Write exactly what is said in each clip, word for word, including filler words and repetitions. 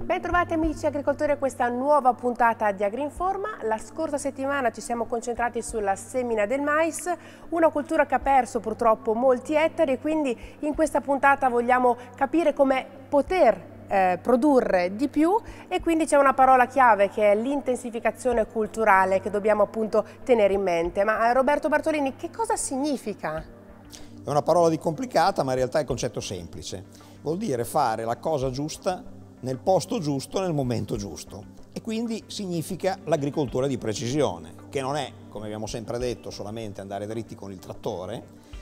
Bentrovati amici agricoltori a questa nuova puntata di Agrinforma. La scorsa settimana ci siamo concentrati sulla semina del mais, una cultura che ha perso purtroppo molti ettari, e quindi in questa puntata vogliamo capire come poter eh, produrre di più, e quindi c'è una parola chiave che è l'intensificazione culturale che dobbiamo appunto tenere in mente. Ma Roberto Bartolini, che cosa significa? È una parola di complicata, ma in realtà è un concetto semplice. Vuol dire fare la cosa giusta nel posto giusto, nel momento giusto, e quindi significa l'agricoltura di precisione, che non è, come abbiamo sempre detto, solamente andare dritti con il trattore,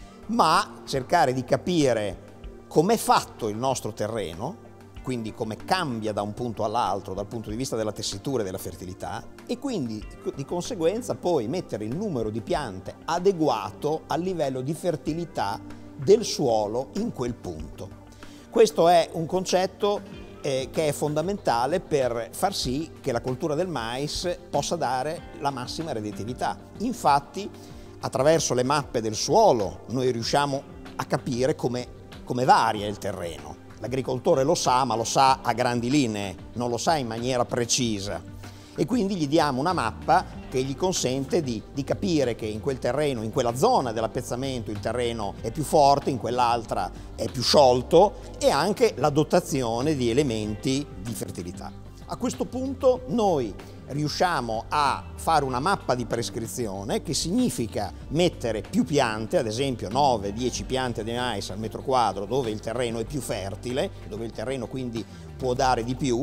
ma cercare di capire com'è fatto il nostro terreno, quindi come cambia da un punto all'altro dal punto di vista della tessitura e della fertilità, e quindi di conseguenza poi mettere il numero di piante adeguato al livello di fertilità del suolo in quel punto. Questo è un concetto Eh, che è fondamentale per far sì che la coltura del mais possa dare la massima redditività. Infatti, attraverso le mappe del suolo noi riusciamo a capire come, come varia il terreno. L'agricoltore lo sa, ma lo sa a grandi linee, non lo sa in maniera precisa. E quindi gli diamo una mappa che gli consente di, di capire che in quel terreno, in quella zona dell'appezzamento, il terreno è più forte, in quell'altra è più sciolto, e anche la dotazione di elementi di fertilità. A questo punto noi riusciamo a fare una mappa di prescrizione, che significa mettere più piante, ad esempio nove dieci piante di mais al metro quadro, dove il terreno è più fertile, dove il terreno quindi può dare di più,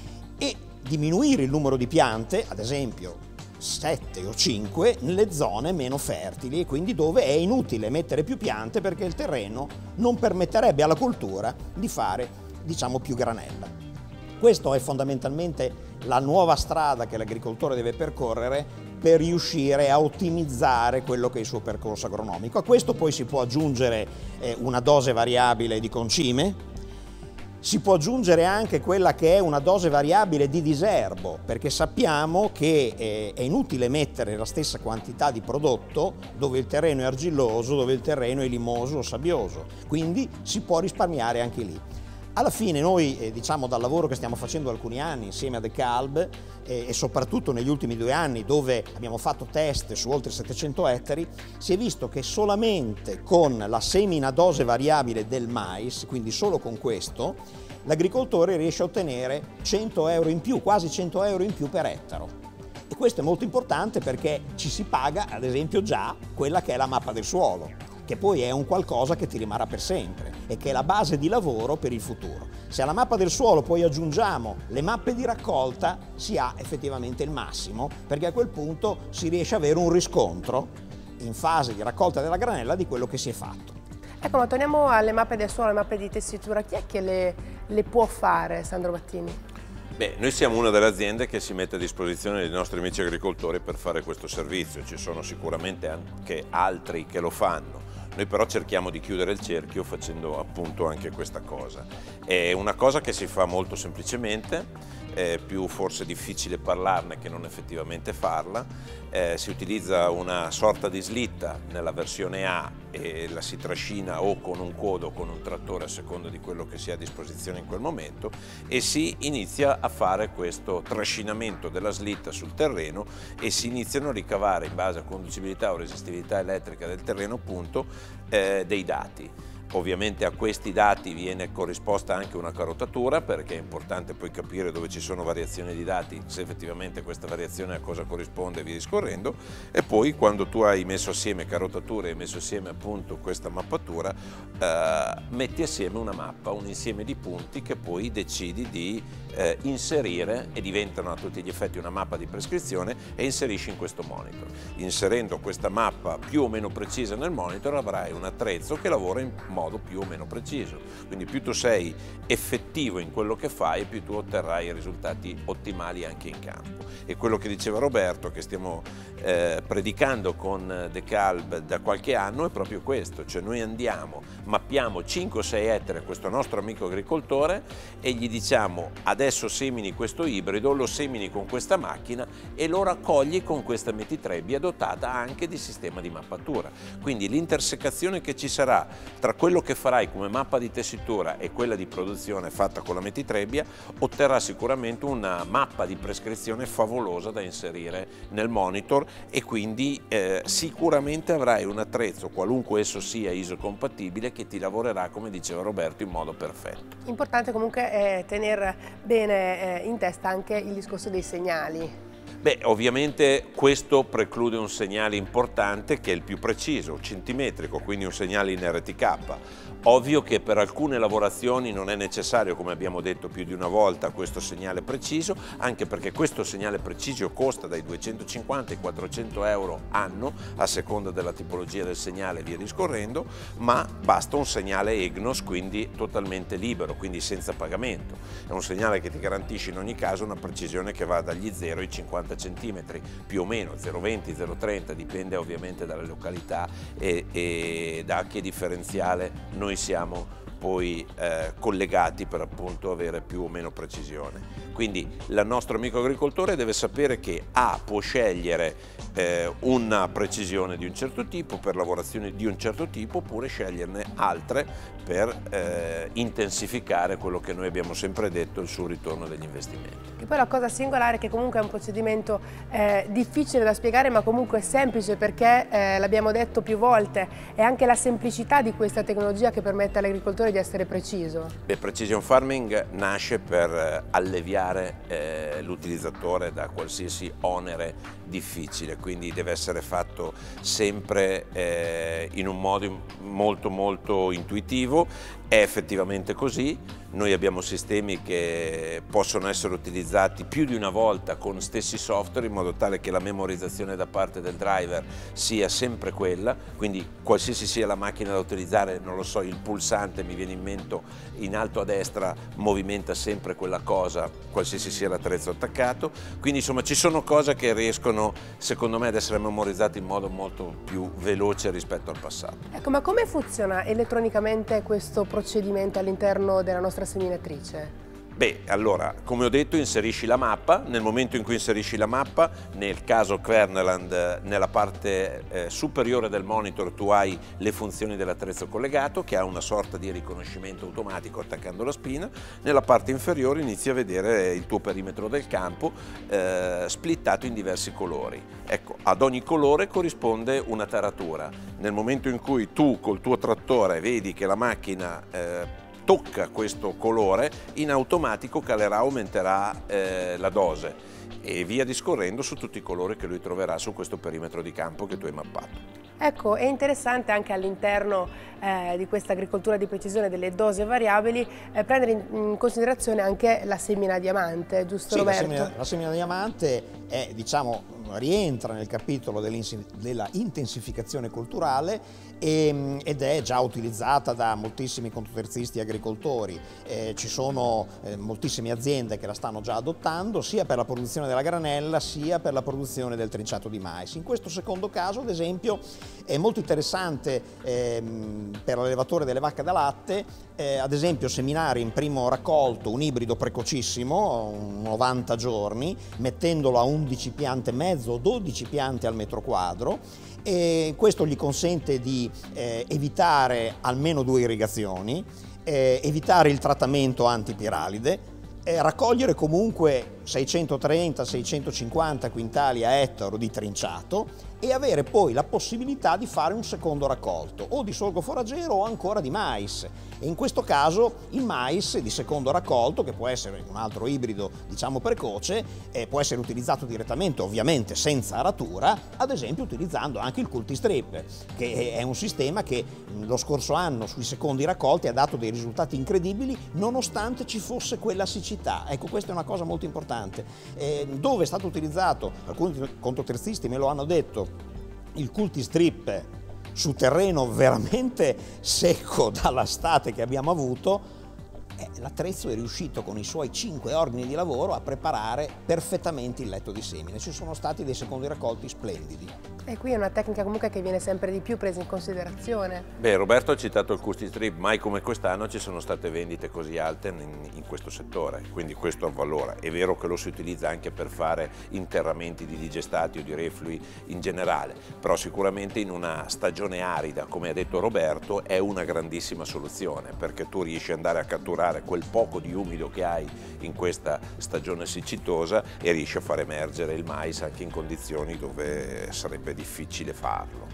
e diminuire il numero di piante, ad esempio sette o cinque, nelle zone meno fertili, e quindi dove è inutile mettere più piante perché il terreno non permetterebbe alla coltura di fare, diciamo, più granella. Questa è fondamentalmente la nuova strada che l'agricoltore deve percorrere per riuscire a ottimizzare quello che è il suo percorso agronomico. A questo poi si può aggiungere eh, una dose variabile di concime. Si può aggiungere anche quella che è una dose variabile di diserbo, perché sappiamo che eh, è inutile mettere la stessa quantità di prodotto dove il terreno è argilloso, dove il terreno è limoso o sabbioso, quindi si può risparmiare anche lì. Alla fine noi, eh, diciamo dal lavoro che stiamo facendo da alcuni anni insieme a DeKalb, eh, e soprattutto negli ultimi due anni dove abbiamo fatto test su oltre settecento ettari, si è visto che solamente con la semina dose variabile del mais, quindi solo con questo, l'agricoltore riesce a ottenere cento euro in più, quasi cento euro in più per ettaro. E questo è molto importante perché ci si paga, ad esempio, già quella che è la mappa del suolo, che poi è un qualcosa che ti rimarrà per sempre e che è la base di lavoro per il futuro. Se alla mappa del suolo poi aggiungiamo le mappe di raccolta, si ha effettivamente il massimo, perché a quel punto si riesce ad avere un riscontro in fase di raccolta della granella di quello che si è fatto. Ecco, ma torniamo alle mappe del suolo, alle mappe di tessitura. Chi è che le, le può fare, Sandro Battini? Beh, noi siamo una delle aziende che si mette a disposizione dei nostri amici agricoltori per fare questo servizio. Ci sono sicuramente anche altri che lo fanno. Noi però cerchiamo di chiudere il cerchio facendo appunto anche questa cosa. È una cosa che si fa molto semplicemente, è più forse difficile parlarne che non effettivamente farla. Eh, si utilizza una sorta di slitta nella versione A e la si trascina o con un quodo o con un trattore a seconda di quello che si ha a disposizione in quel momento, e si inizia a fare questo trascinamento della slitta sul terreno e si iniziano a ricavare, in base a conducibilità o resistività elettrica del terreno appunto, eh, dei dati. Ovviamente a questi dati viene corrisposta anche una carotatura, perché è importante poi capire dove ci sono variazioni di dati, se effettivamente questa variazione a cosa corrisponde e via discorrendo, e poi quando tu hai messo assieme carotatura e hai messo assieme appunto questa mappatura, eh, metti assieme una mappa, un insieme di punti che poi decidi di eh, inserire, e diventano a tutti gli effetti una mappa di prescrizione, e inserisci in questo monitor. Inserendo questa mappa più o meno precisa nel monitor avrai un attrezzo che lavora in modo modo più o meno preciso, quindi più tu sei effettivo in quello che fai, più tu otterrai risultati ottimali anche in campo. E quello che diceva Roberto, che stiamo eh, predicando con DeKalb da qualche anno, è proprio questo, cioè noi andiamo, ma mappiamo cinque o sei ettari a questo nostro amico agricoltore e gli diciamo adesso semini questo ibrido, lo semini con questa macchina e lo raccogli con questa metitrebbia dotata anche di sistema di mappatura. Quindi l'intersecazione che ci sarà tra quello che farai come mappa di tessitura e quella di produzione fatta con la metitrebbia otterrà sicuramente una mappa di prescrizione favolosa da inserire nel monitor e quindi eh, sicuramente avrai un attrezzo, qualunque esso sia I S O compatibile, che ti lavorerà, come diceva Roberto, in modo perfetto. Importante comunque è tenere bene eh, in testa anche il discorso dei segnali. Beh, ovviamente questo preclude un segnale importante che è il più preciso, centimetrico, quindi un segnale in R T K. Ovvio che per alcune lavorazioni non è necessario, come abbiamo detto più di una volta, questo segnale preciso, anche perché questo segnale preciso costa dai duecentocinquanta ai quattrocento euro anno, a seconda della tipologia del segnale e via discorrendo, ma basta un segnale E G N O S, quindi totalmente libero, quindi senza pagamento. È un segnale che ti garantisce in ogni caso una precisione che va dagli zero ai cinquanta centimetri, più o meno zero virgola venti zero virgola trenta, dipende ovviamente dalle località e, e da che differenziale noi siamo poi eh, collegati per appunto avere più o meno precisione. Quindi il nostro amico agricoltore deve sapere che A può scegliere eh, una precisione di un certo tipo per lavorazioni di un certo tipo, oppure sceglierne altre per eh, intensificare quello che noi abbiamo sempre detto, il suo ritorno degli investimenti. E poi la cosa singolare è che comunque è un procedimento eh, difficile da spiegare, ma comunque semplice, perché eh, l'abbiamo detto più volte, è anche la semplicità di questa tecnologia che permette all'agricoltore di essere preciso. Beh, Precision Farming nasce per alleviare eh, l'utilizzatore da qualsiasi onere difficile, quindi deve essere fatto sempre eh, in un modo molto molto intuitivo. È effettivamente così. Noi abbiamo sistemi che possono essere utilizzati più di una volta con stessi software, in modo tale che la memorizzazione da parte del driver sia sempre quella, quindi qualsiasi sia la macchina da utilizzare, non lo so, il pulsante mi viene in mente in alto a destra movimenta sempre quella cosa, qualsiasi sia l'attrezzo attaccato. Quindi insomma ci sono cose che riescono secondo me ad essere memorizzate in modo molto più veloce rispetto al passato. Ecco, ma come funziona elettronicamente questo procedimento all'interno della nostra seminatrice? Beh, allora, come ho detto, inserisci la mappa. Nel momento in cui inserisci la mappa, nel caso Kverneland, nella parte eh, superiore del monitor tu hai le funzioni dell'attrezzo collegato, che ha una sorta di riconoscimento automatico attaccando la spina. Nella parte inferiore inizi a vedere il tuo perimetro del campo eh, splittato in diversi colori. Ecco, ad ogni colore corrisponde una taratura. Nel momento in cui tu col tuo trattore vedi che la macchina eh, tocca questo colore, in automatico calerà, aumenterà eh, la dose e via discorrendo su tutti i colori che lui troverà su questo perimetro di campo che tu hai mappato. Ecco, è interessante anche all'interno eh, di questa agricoltura di precisione delle dosi variabili eh, prendere in, in considerazione anche la semina diamante, giusto, sì, Roberto? La semina, la semina diamante è, diciamo, rientra nel capitolo della intensificazione culturale e, ed è già utilizzata da moltissimi contoterzisti e agricoltori. Eh, ci sono eh, moltissime aziende che la stanno già adottando, sia per la produzione della granella sia per la produzione del trinciato di mais. In questo secondo caso, ad esempio, è molto interessante ehm, per l'allevatore delle vacche da latte, eh, ad esempio, seminare in primo raccolto un ibrido precocissimo, novanta giorni, mettendolo a undici piante e mezzo o dodici piante al metro quadro, e questo gli consente di eh, evitare almeno due irrigazioni, eh, evitare il trattamento antipiralide, eh, raccogliere comunque seicentotrenta seicentocinquanta quintali a ettaro di trinciato e avere poi la possibilità di fare un secondo raccolto o di sorgo foraggero o ancora di mais. E in questo caso il mais di secondo raccolto, che può essere un altro ibrido diciamo precoce, eh, può essere utilizzato direttamente, ovviamente senza aratura, ad esempio utilizzando anche il Cultistrip, che è un sistema che lo scorso anno sui secondi raccolti ha dato dei risultati incredibili nonostante ci fosse quella siccità. Ecco, questa è una cosa molto importante. Eh, dove è stato utilizzato, alcuni contoterzisti me lo hanno detto, il Cultistrip su terreno veramente secco dalla estate che abbiamo avuto, eh, l'attrezzo è riuscito con i suoi cinque ordini di lavoro a preparare perfettamente il letto di semine. Ci sono stati dei secondi raccolti splendidi. E qui è una tecnica comunque che viene sempre di più presa in considerazione. Beh, Roberto ha citato il Cultistrip, mai come quest'anno ci sono state vendite così alte in, in questo settore, quindi questo avvalora. È vero che lo si utilizza anche per fare interramenti di digestati o di reflui in generale, però sicuramente in una stagione arida, come ha detto Roberto, è una grandissima soluzione, perché tu riesci ad andare a catturare quel poco di umido che hai in questa stagione siccitosa e riesci a far emergere il mais anche in condizioni dove sarebbe difficile farlo.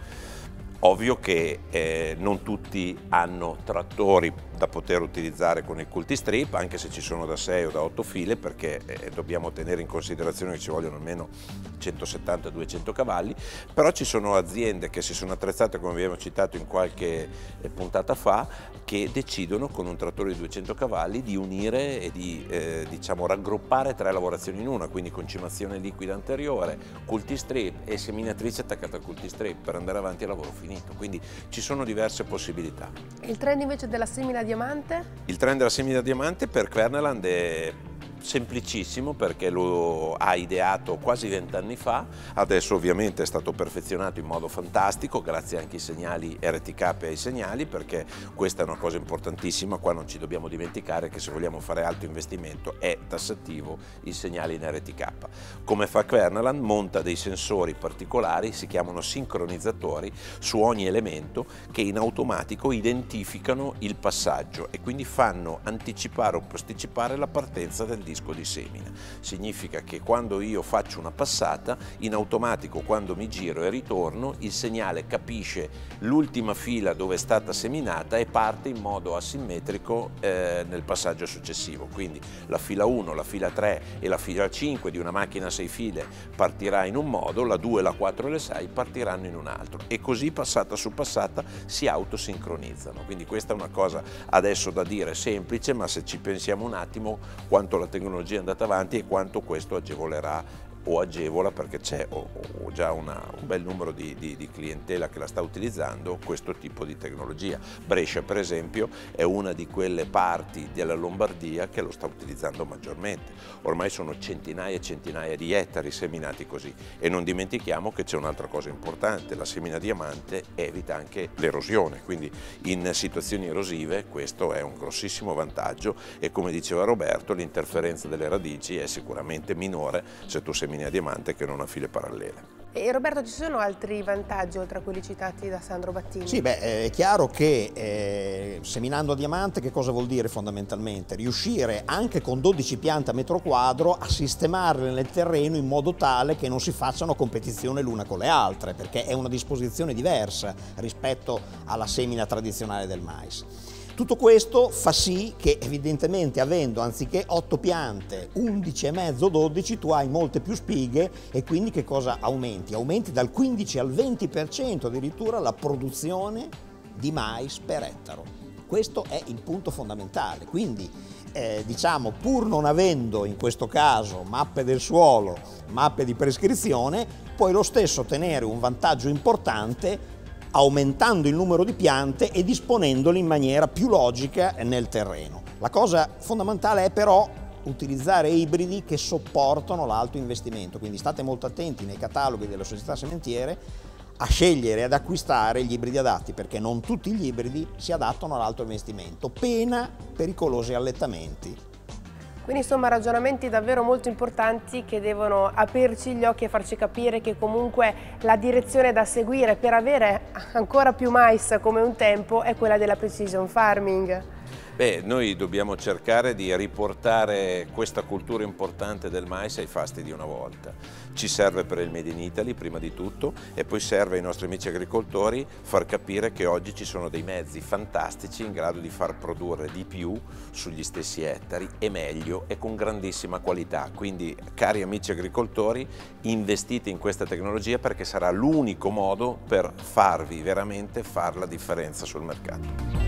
Ovvio che eh, non tutti hanno trattori da poter utilizzare con il Cultistrip, anche se ci sono da sei o da otto file, perché eh, dobbiamo tenere in considerazione che ci vogliono almeno centosettanta duecento cavalli, però ci sono aziende che si sono attrezzate, come abbiamo citato in qualche eh, puntata fa, che decidono con un trattore di duecento cavalli di unire e di eh, diciamo, raggruppare tre lavorazioni in una, quindi concimazione liquida anteriore, Cultistrip e seminatrice attaccata al Cultistrip per andare avanti al lavoro finito. Quindi ci sono diverse possibilità. E il trend invece della semina diamante? Il trend della semina diamante per Kverneland è semplicissimo, perché lo ha ideato quasi vent'anni fa, adesso ovviamente è stato perfezionato in modo fantastico grazie anche ai segnali R T K e ai segnali, perché questa è una cosa importantissima. Qua non ci dobbiamo dimenticare che se vogliamo fare alto investimento è tassativo il segnale in R T K. Come fa Kverneland? Monta dei sensori particolari, si chiamano sincronizzatori, su ogni elemento che in automatico identificano il passaggio e quindi fanno anticipare o posticipare la partenza del disco di semina. Significa che quando io faccio una passata, in automatico quando mi giro e ritorno, il segnale capisce l'ultima fila dove è stata seminata e parte in modo asimmetrico eh, nel passaggio successivo. Quindi la fila uno, la fila tre e la fila cinque di una macchina a sei file partirà in un modo, la due, la quattro e le sei partiranno in un altro, e così passata su passata si autosincronizzano. Quindi questa è una cosa adesso da dire semplice, ma se ci pensiamo un attimo quanto la tecnologia è andata avanti e quanto questo agevolerà o agevola, perché c'è già una, un bel numero di, di, di clientela che la sta utilizzando, questo tipo di tecnologia. Brescia per esempio è una di quelle parti della Lombardia che lo sta utilizzando maggiormente. Ormai sono centinaia e centinaia di ettari seminati così, e non dimentichiamo che c'è un'altra cosa importante: la semina diamante evita anche l'erosione, quindi in situazioni erosive questo è un grossissimo vantaggio, e come diceva Roberto l'interferenza delle radici è sicuramente minore se tu semini a diamante che non a file parallele. E Roberto, ci sono altri vantaggi oltre a quelli citati da Sandro Battini? Sì, beh, è chiaro che eh, seminando a diamante che cosa vuol dire fondamentalmente? Riuscire anche con dodici piante a metro quadro a sistemarle nel terreno in modo tale che non si facciano competizione l'una con le altre, perché è una disposizione diversa rispetto alla semina tradizionale del mais. Tutto questo fa sì che evidentemente avendo anziché otto piante, undici e mezzo, dodici, tu hai molte più spighe, e quindi che cosa aumenti? Aumenti dal quindici al venti per cento addirittura la produzione di mais per ettaro. Questo è il punto fondamentale. Quindi eh, diciamo, pur non avendo in questo caso mappe del suolo, mappe di prescrizione, puoi lo stesso ottenere un vantaggio importante aumentando il numero di piante e disponendole in maniera più logica nel terreno. La cosa fondamentale è però utilizzare ibridi che sopportano l'alto investimento, quindi state molto attenti nei cataloghi delle società sementiere a scegliere e ad acquistare gli ibridi adatti, perché non tutti gli ibridi si adattano all'alto investimento, pena pericolosi allettamenti. Quindi insomma ragionamenti davvero molto importanti che devono aprirci gli occhi e farci capire che comunque la direzione da seguire per avere ancora più mais come un tempo è quella della precision farming. Beh, noi dobbiamo cercare di riportare questa cultura importante del mais ai fasti di una volta. Ci serve per il Made in Italy prima di tutto, e poi serve ai nostri amici agricoltori far capire che oggi ci sono dei mezzi fantastici in grado di far produrre di più sugli stessi ettari e meglio e con grandissima qualità. Quindi, cari amici agricoltori, investite in questa tecnologia, perché sarà l'unico modo per farvi veramente fare la differenza sul mercato.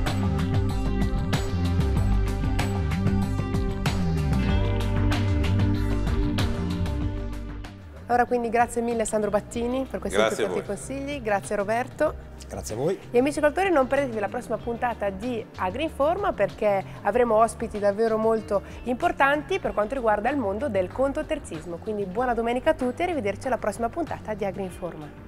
Allora, quindi grazie mille Sandro Battini per questi importanti consigli, grazie Roberto. Grazie a voi. E amici agricoltori, non perdetevi la prossima puntata di Agrinforma, perché avremo ospiti davvero molto importanti per quanto riguarda il mondo del contoterzismo. Quindi buona domenica a tutti e arrivederci alla prossima puntata di Agrinforma.